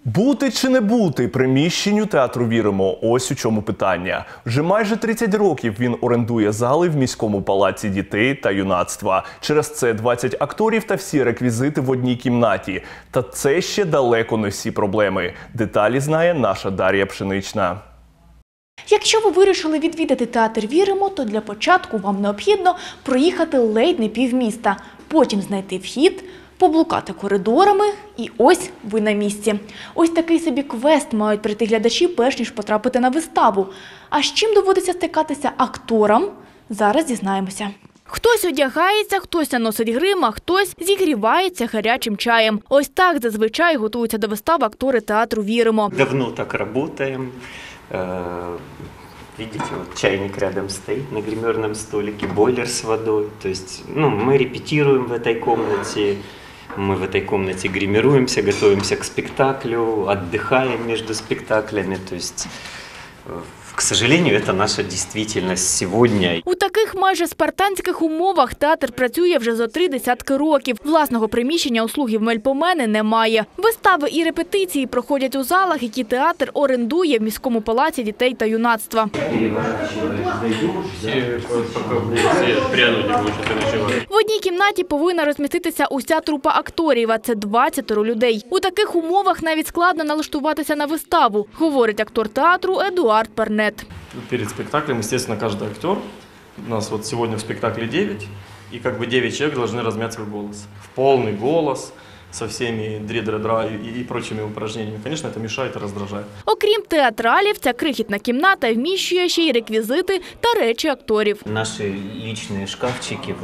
Бути чи не бути приміщенню театру «Віримо» – ось у чому питання. Вже майже 30 років він орендує зали в міському палаці дітей та юнацтва. Через це 20 акторів та всі реквізити в одній кімнаті. Та це ще далеко не всі проблеми. Деталі знає наша Дар'я Пшенична. Якщо ви вирішили відвідати театр «Віримо», то для початку вам необхідно проїхати ледь не півміста, потім знайти вхід, поблукати коридорами і ось ви на місці. Ось такий собі квест мають пройти глядачі, перш ніж потрапити на виставу. А з чим доводиться стикатися акторам? Зараз дізнаємося. Хтось одягається, хтось наносить грим, а хтось зігрівається гарячим чаєм. Ось так зазвичай готуються до вистави актори театру «Віримо». Давно так працюємо. Видите, вот чайник рядом стоит на гримерном столике, бойлер с водой. То есть, мы репетируем в этой комнате, мы в этой комнате гримируемся, готовимся к спектаклю, отдыхаем между спектаклями. То есть, к сожалению, это наша действительность сегодня. У таких майже спартанських умовах театр працює вже зо 3 десятки років. Власного приміщення у слугів Мельпомени немає. Вистави і репетиції проходять у залах, які театр орендує в міському палаці дітей та юнацтва. В одній кімнаті повинна розміститися уся трупа акторів, а це 20 людей. У таких умовах навіть складно налаштуватися на виставу, говорить актор театру Едуард Пернет. Перед спектаклем, естественно, каждый актер, у нас вот сегодня в спектакле 9, и 9 человек должны размять свой голос. В полный голос, со всеми дри-дра-дра и прочими упражнениями. Конечно, это мешает и раздражает. Окрім театралів, ця крихітна кімната вміщує ще й реквізити та речі акторів. Наши личные шкафчики,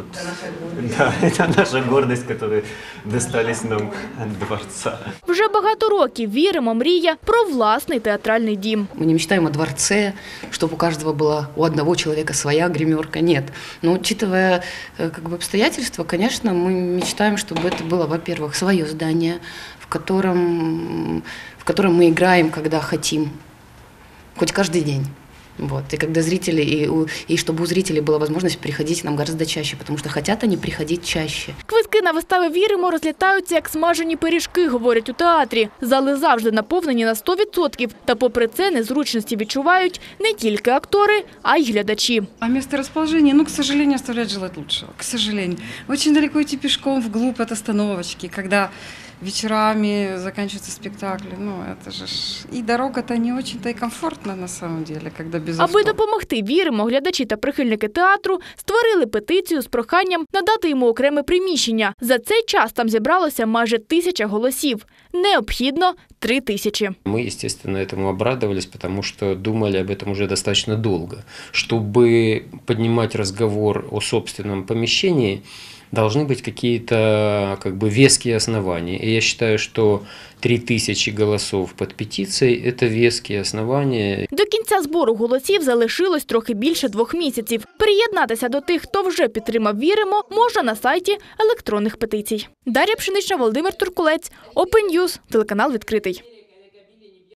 да, это наша гордость, которые достались нам от дворца. Вже багато років «Віримо» мріє про власний театральний дім. Мы не мечтаем о дворце, чтобы у каждого была, у одного человека своя гримерка, нет. Но учитывая обстоятельства, конечно, мы мечтаем, чтобы это было, во-первых, свое здание, в котором мы играем, когда хотим, хоть каждый день. Вот. И когда зрители, и чтобы у зрителей была возможность приходить нам гораздо чаще, потому что хотят они приходить чаще. Квитки на вистави «Віримо» розлітаються як смажені пиріжки, говорять у театрі. Зали завжди наповнені на 100%. Та попри це незручності відчувають не тільки актори, а й глядачі. А месторасположение, к сожалению, оставляет желать лучшего. К сожалению. Очень далеко идти пешком вглубь от остановочки, когда вечерами заканчиваются спектакли. Это же и дорога-то не очень-то и комфортна на самом деле, когда без авто. Аби допомогти «Віримо», глядачі та прихильники театру створили петицію з проханням надати йому окреме приміщення. За цей час там зібралося майже 1000 голосів. Необхідно 3000. Мы, естественно, этому обрадовались, потому что думали об этом уже достаточно долго. Чтобы поднимать разговор о собственном помещении, должны быть какие-то веские основания. И я считаю, что 3000 голосов под петицией – это веские основания. До кінця збору голосів залишилось трохи більше 2 місяців. Приєднатися до тих, хто вже підтримав «Віримо», можна на сайті електронних петицій. Дар'я Пшенична, Володимир Туркулець, Open News, телеканал «Відкритий».